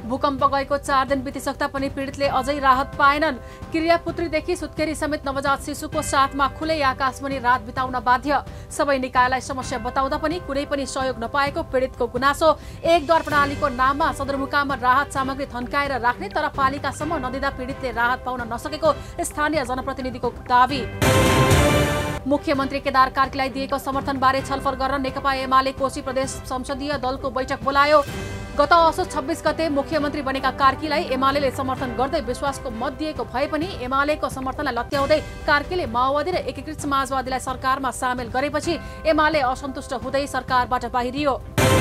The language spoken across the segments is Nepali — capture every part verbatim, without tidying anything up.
भूकम्प गएको चार दिन बितिसक्दा पनि पीडितले अझै राहत पाएनन्। क्रियापुत्रीदेखि सुत्केरी समेत नवजात शिशुको साथमा खुलै आकाशमणि रात बिताउन बाध्य। सबै निकायलाई समस्या बताउँदा पनि कुनै पनि सहयोग नपाएको पीडितको गुनासो। एकद्वार प्रणालीको नाममा सदरमुकाममा राहत सामग्री थन्काएर राख्ने तर पालिकासम्म नदिँदा पीडितले राहत पाउन नसकेको स्थानीय जनप्रतिनिधिको दावी। मुख्यमन्त्री केदार कार्कीलाई दिएको समर्थनबारे छलफल गर्न नेकपा एमाले कोशी प्रदेश संसदीय दलको बैठक बोलायो। गत असोज छब्बीस गते मुख्यमन्त्री बनेका कार्कीलाई एमालेले समर्थन गर्दै विश्वासको मत दिएको भए पनि एमालेको समर्थनलाई लत्याउँदै कार्कीले माओवादी र एकीकृत समाजवादीलाई सरकारमा सामेल गरेपछि एमाले असन्तुष्ट हुँदै सरकारबाट बाहिरियो।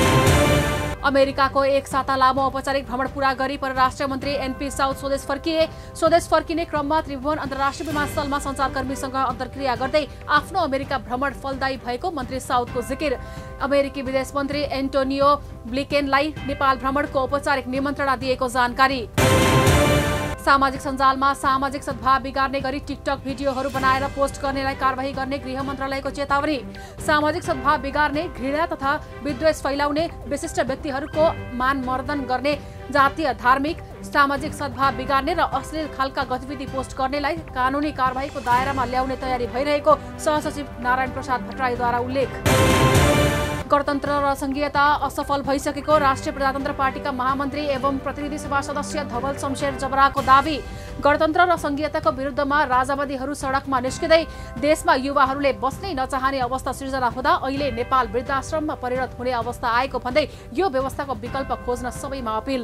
अमेरिकाको एक साता लामो औपचारिक भ्रमण पूरा गरी परराष्ट्र मन्त्री एनपी साउथ स्वदेश फर्किए। स्वदेश फर्किने क्रममा त्रिभुवन अन्तर्राष्ट्रिय विमानस्थलमा सञ्चारकर्मीसँग अन्तर्क्रिया गर्दै आफ्नो अमेरिका भ्रमण फलदायी भएको मन्त्री साउथको जिकिर। अमेरिकी विदेश मन्त्री एन्टोनियो ब्लिकेनलाई नेपाल भ्रमणको औपचारिक निमन्त्रणा दिएको जानकारी। सामाजिक सञ्जालमा सामाजिक सद्भाव बिगार्ने गरी टिकटक भिडियोहरू बनाएर पोस्ट गर्नेलाई कारबाही गर्ने गृह मन्त्रालयको चेतावनी। सामाजिक सद्भाव बिगार्ने, घृणा तथा विद्वेष फैलाउने, विशिष्ट व्यक्तिहरूको मानमर्दन गर्ने, जातीय धार्मिक सामाजिक सद्भाव बिगार्ने र अश्लील खालका गतिविधि पोस्ट गर्नेलाई कानुनी कारबाहीको दायरामा ल्याउने तयारी भइरहेको सहसचिव नारायण प्रसाद भट्टराईद्वारा उल्लेख। गणतन्त्र र संघीयता असफल भइसकेको राष्ट्रिय प्रजातन्त्र पार्टीका महामन्त्री एवं प्रतिनिधि सभा सदस्य धवल शमशेर जबराको दावी। गणतन्त्र र संघीयताको विरुद्धमा राजावादीहरू सडकमा निस्किँदै देशमा युवाहरूले बस्नै नचाहने अवस्था सिर्जना हुँदा अहिले नेपाल वृद्धाश्रममा परिणत हुने अवस्था आएको भन्दै यो व्यवस्थाको विकल्प खोज्न सबैमा अपिल।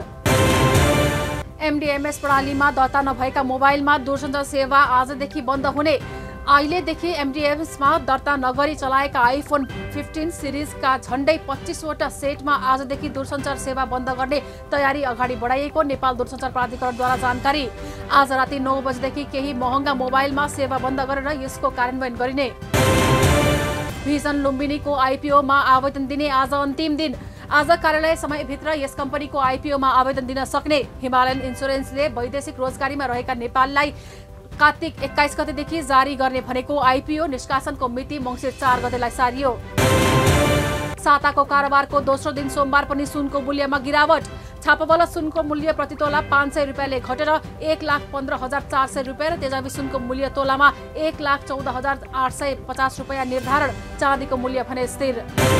एमडीएमएस प्रणालीमा दर्ता नभएका मोबाइलमा दूरसञ्चार सेवा आजदेखि बन्द हुने। अहिलेदेखि एमडीएमएसमा दर्ता नगरी चलाएका आइफोन फिफ्टिन सिरिजका झण्डै पच्चीसवटा सेटमा आजदेखि दूरसञ्चार सेवा बन्द गर्ने तयारी अगाडि बढाइएको नेपाल दूरसञ्चार प्राधिकरणद्वारा जानकारी। आज राति नौ बजेदेखि केही महँगा मोबाइलमा सेवा बन्द गरेर यसको कार्यान्वयन गरिने। भिजन लुम्बिनीको आइपीओमा आवेदन दिने आज अन्तिम दिन। आज कार्यालय समयभित्र यस कम्पनीको आइपीओमा आवेदन दिन सक्ने। हिमालयन इन्स्योरेन्सले वैदेशिक रोजगारीमा रहेका नेपाललाई कार्तिक एक्काइस गतेदेखि जारी गर्ने भनेको आइपीओ निष्कासनको मिति मङ्सिर चार गतेलाई सारियो। साताको कारोबारको दोस्रो दिन सोमबार पनि सुनको मूल्यमा गिरावट। छापावाला सुनको मूल्य प्रतितोला पाँच सय रुपियाँले घटेर एक लाख पन्ध्र हजार चार सय रुपियाँ र तेजाबी सुनको मूल्य तोलामा एक लाख चौध हजार आठ सय पचास रुपियाँ निर्धारण। चाँदीको मूल्य भने स्थिर।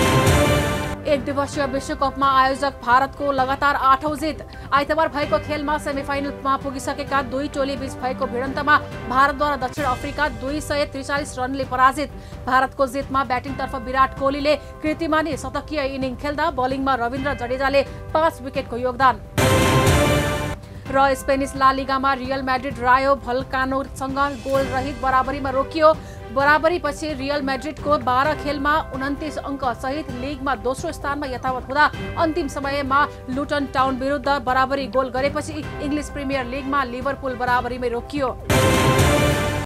एक दिवसीय विश्वकपमा आयोजक भारतको लगातार आठौं जित। आइतबार भएको खेलमा सेमिफाइनलमा पुगिसकेका दुई टोली बीच भएको भिडन्तमा भारतद्वारा दक्षिण अफ्रिका दुई सय त्रिचालिस रनले पराजित। भारतको जितमा ब्याटिङतर्फ विराट कोहलीले कृतिमानी शतकीय इनिङ खेल्दा बलिङमा रविन्द्र जडेजाले पाँच विकेटको योगदान। र स्पेनिस ला लिगामा रियल मैड्रिड रायो भल्कानोसँग गोल रहित बराबरीमा रोकियो। बराबरीपछि रियल मैड्रिडको बाह्र खेलमा उन्तिस अङ्क सहित लिगमा दोस्रो स्थानमा यथावत हुँदा अन्तिम समयमा लुटन टाउन विरुद्ध बराबरी गोल गरेपछि इङ्ग्लिस प्रिमियर लिगमा लिभरपुल बराबरीमै रोकियो।